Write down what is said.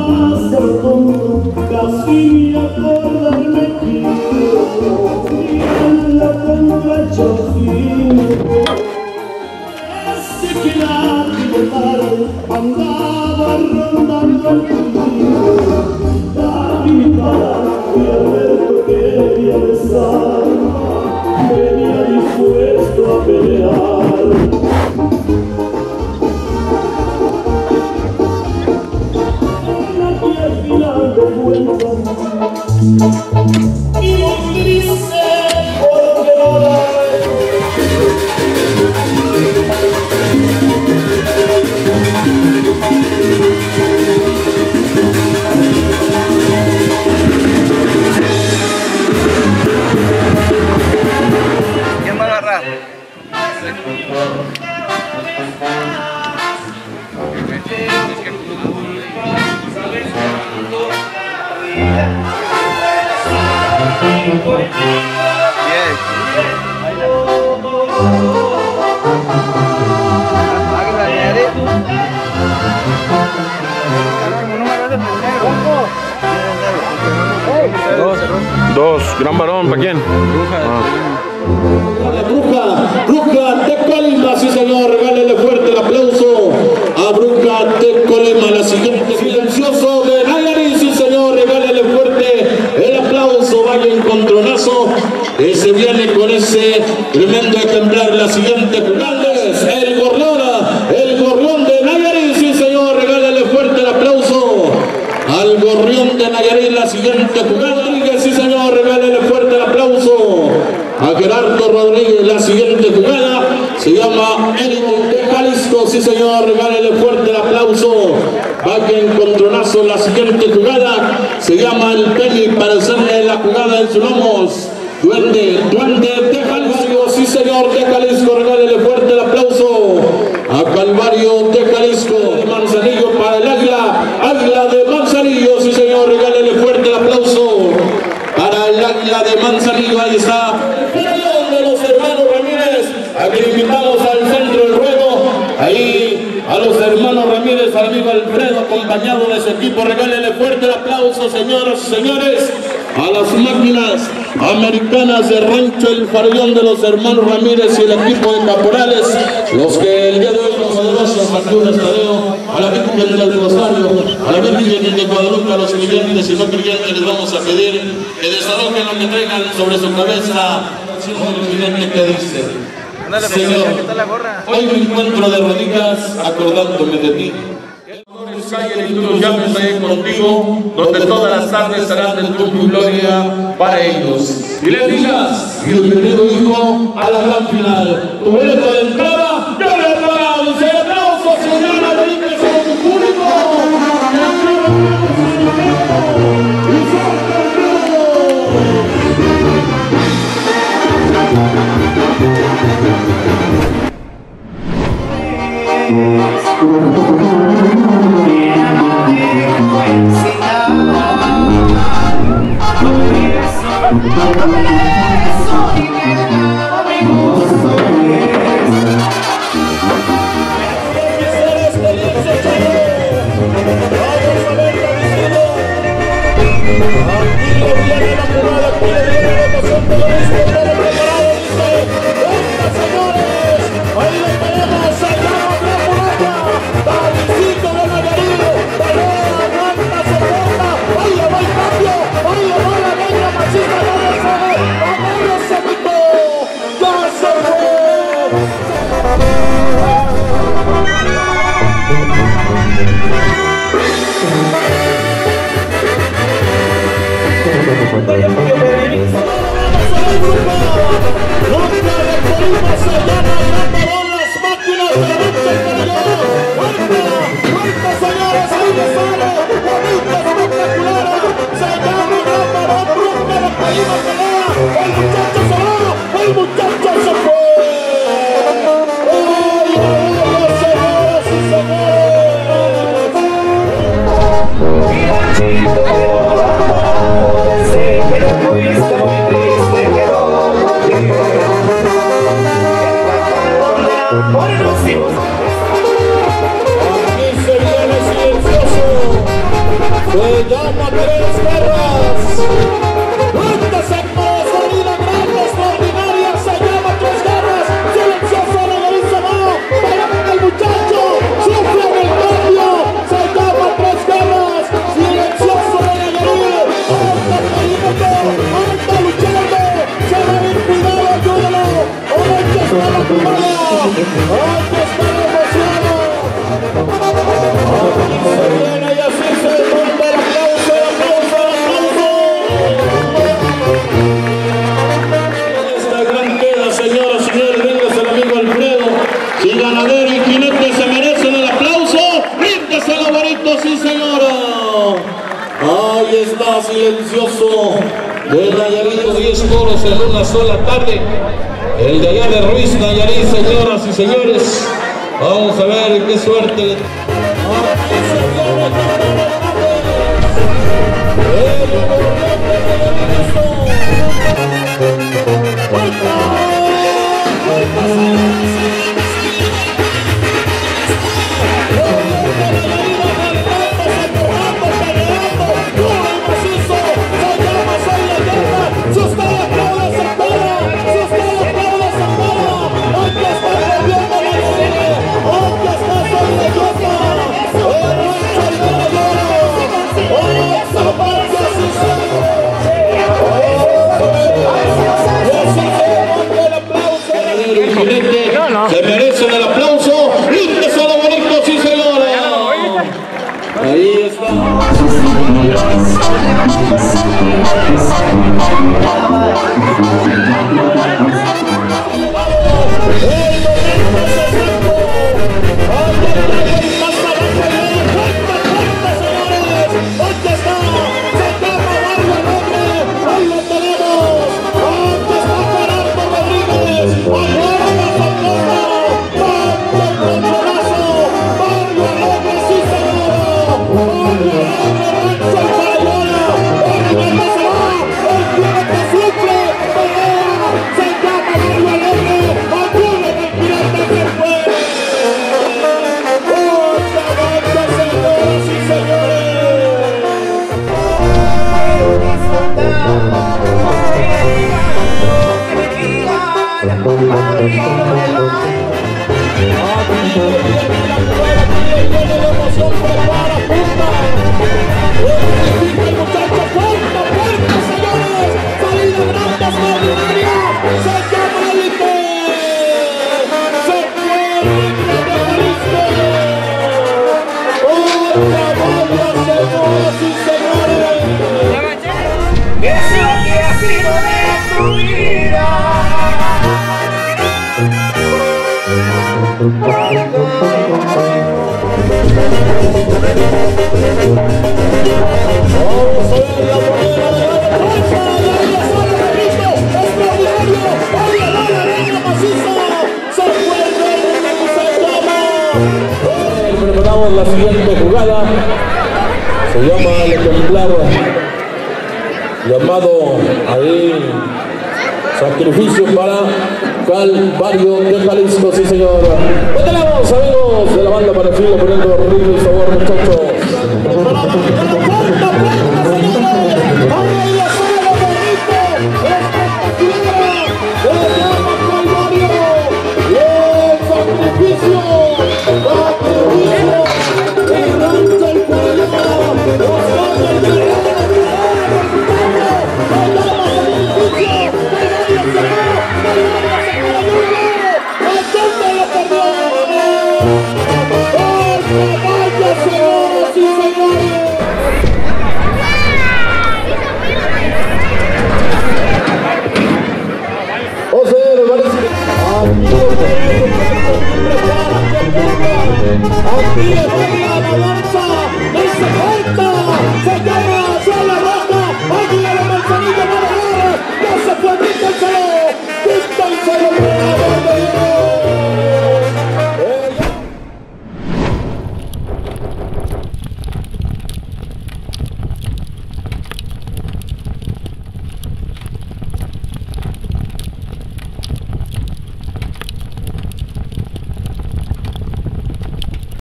demasiado tonto, casi ni acordarme quiero, y en la contrachación. Ese que la tarde andaba rondando el camino, y mi padre y Alberto quería besar, venía dispuesto a pelear. Y muy triste porque no la ¿quién va a agarrar? Dos, gran varón, ¿para quién? Bruja de Colima, sí señor, regálele fuerte el aplauso a Bruja de Colima. La siguiente, Silencioso de Nayarit, sí señor, regálele fuerte el aplauso. Vaya encontronazo que se viene con ese tremendo ejemplar. La siguiente jugada es el Gorrión de Nayarit, sí señor, regálele fuerte el aplauso al Gorrión de Nayarit. La siguiente jugada, sí señor, regálele fuerte el aplauso a Gerardo Rodríguez. La siguiente jugada se llama el de Jalisco, sí señor, regálele fuerte el aplauso. Vaya encontronazo. La siguiente jugada se llama el Penny, para hacerle la jugada en sus lomos. Duende de Jalisco, sí señor, de Jalisco, regálele fuerte el aplauso a Calvario de Jalisco. De Manzanillo para el Águila de Manzanillo, sí señor, regálele fuerte el aplauso para el Águila de Manzanillo. Ahí está el de los hermanos Ramírez, a quien invitamos al centro del ruedo. Ahí a los hermanos Ramírez, al amigo Alfredo, acompañado de su equipo. Regálele fuerte el aplauso, señoras y señores, a las máquinas americanas de Rancho El Farallón de los hermanos Ramírez y el equipo de caporales, los que el día de hoy nos poderosos Arturo Estadeo, a la Virgen del Rosario, a la Virgen de Guadalupe, a los creyentes y no creyentes les vamos a pedir que desalojen lo que traigan sobre su cabeza. Que dice: Señor, hoy me encuentro de rodillas acordándome de ti. Y tú llames ahí contigo, donde todas las tardes serán de tu gloria para ellos. Y le digas: bienvenido hijo a la gran final. Tu boleto de entrada, yo le aplaudo. ¡Se aplauso, señora! ¡Dedíquese a su público! Pero Se llama Tres Guerras. Antes en salida grande, extraordinaria. Se llama Tres Guerras. Silencioso legalizado. Vaya el muchacho. Sufre el cambio. Se llama Tres Guerras. Silencioso legalizado. Anda luchando. Se va a ir cuidado. Ayúdalo. Aquí está la jugada. Aquí está la emoción. Aquí se viene y así se rompe el aplauso, el aplauso, el aplauso. Esta gran queda, señoras y señores, véngase el amigo Alfredo. Si ganadero y jinete se merecen el aplauso, ríndese el bonito, sí señora. Ahí está, silencioso. De Nayarit, 10 toros en una sola tarde. El de allá de Ruiz, Nayarit, señoras y señores. Vamos a ver qué suerte. Se merecen el aplauso. ¡Ríndese a lo bonito, sí señora! Ahí está. Preparamos la siguiente jugada. Se llama el ejemplar llamado ahí sacrificio para Calvario de Jalisco, sí señor. ¿Qué tenemos, amigos de la banda para el filo poniendo ritmo y sabor, muchachos?